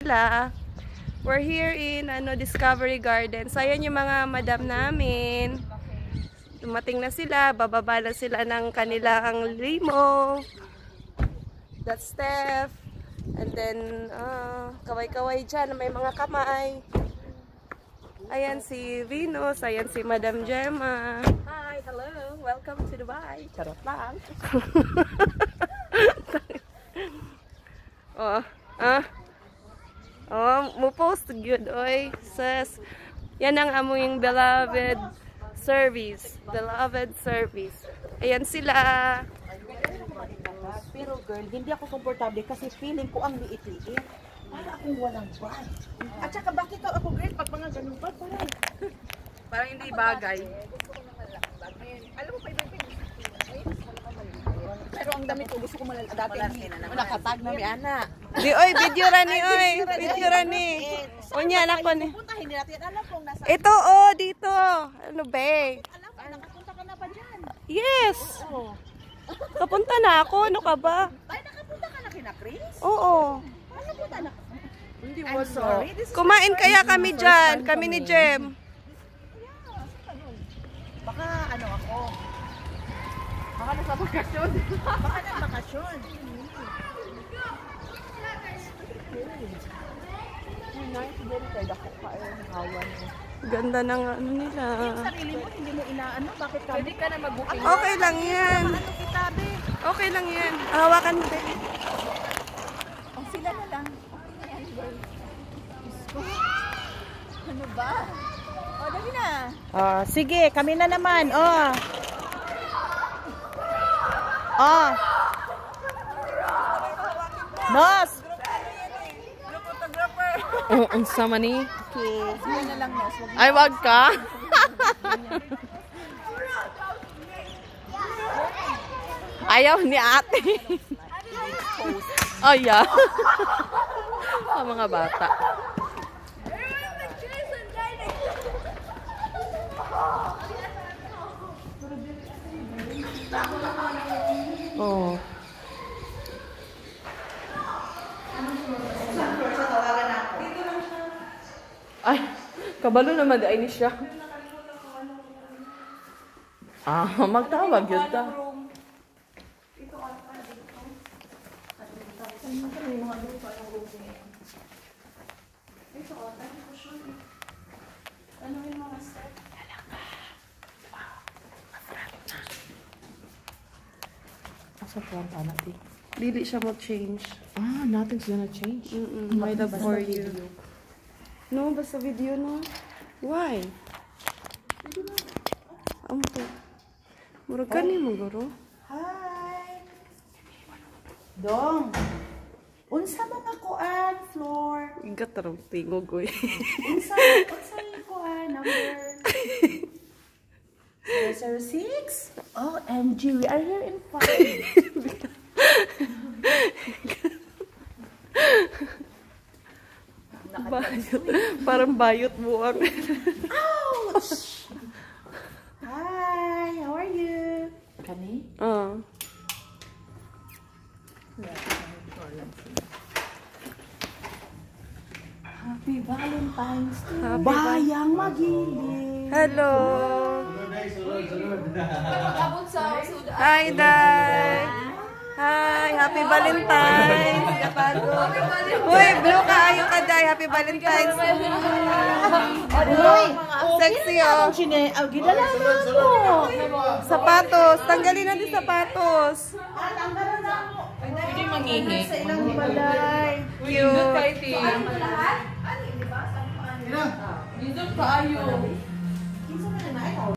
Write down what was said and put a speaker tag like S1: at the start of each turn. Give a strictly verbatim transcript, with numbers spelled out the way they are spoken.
S1: sila. We're here in ano, Discovery Gardens. So, ayan yung mga madam namin. Dumating na sila. Bababa na sila ng kanilang limo. That's Steph. And then, uh, kaway-kaway dyan. May mga kamay. Ayan si Venus. Ayan si Madam Gemma. Hi, hello. Welcome to Dubai. Charot lang. Oh, ah. Oh, mo post good oy. Says, yan ang among beloved service. Beloved service. Ayan sila.
S2: Pero girl, hindi ako komportable kasi feeling ko ang liit-liit. Para akong walang bag. At saka bakit ako girl pag mga ganun bag parang
S1: Parang hindi bagay.
S2: alam mo pa ibig pero ang damit ko gusto ko malala dati nakatag na mi ana.
S1: Di oy, video ra ni oy. Video ra ni. Unya na ko ni.
S2: Punta hindi natin alam kung nasa.
S1: Ito oh, dito. Ano be?
S2: Alam ko nakapunta ka na ba diyan?
S1: Yes.
S2: Oo.
S1: Kapunta na ako. Ano ka ba?
S2: Ay nakapunta ka na kina Chris?
S1: Oo.
S2: Ano punta na?
S1: Hindi
S2: I'm sorry. This is
S1: Kumain kaya kami dyan. Kami ni Jem.
S2: baka ano ako. Baka nasa bakasyon. Baka nasa bakasyon.
S1: Ganda ng ano nila.
S2: Sarili mo, hindi mo inaano. Bakit kami? Pwede ka na mag-booking.
S1: Okay lang yan.
S2: Ano kita, be?
S1: Okay lang yan. Hawakan mo din.
S2: Ang sila na lang. Ano ba? O, dali na. Oh, sige, kami na naman. Oh. Oh. Nos.
S1: Oh, ang sama ni.
S2: Okay. Sige na lang, Nos.
S1: Ay, wag ka. Ayaw ni ate. Oh, yeah. Ang mga bata. Oh. Ay, kabalo naman ay ni siya. Ah, magtawag yun ta.
S2: Asa po ang anak eh?
S1: Dili siya mo change.
S2: Ah, nothing's gonna change.
S1: Mm-mm, my love for you. No, basta video no. Why? Ampo. Murag ka ni mo, garo.
S2: Hi! Dong! Unsa mga kuan, floor?
S1: Igat tarong tingog, oy.
S2: Unsa, unsa yung kuan, number? zero zero six? O M G, we are here in five.
S1: Bayot. Parang bayot buwang.
S2: Ouch! Hi, how are you? Kani?
S1: Ah.
S2: Happy Valentine's Day.
S1: Happy
S2: Bayang Magili.
S1: Hello. Hi, Day. Hi, happy Valentine's. Uy, blue ka. Ayaw ka, Day. Happy Valentine's.
S2: Uy,
S1: Sexy, oh.
S2: oh. Gidala mo.
S1: Sapatos. Tanggalin natin sapatos.
S2: Hindi mangihi. Sa ilang
S1: Balay. Cute.
S2: Dito tayo.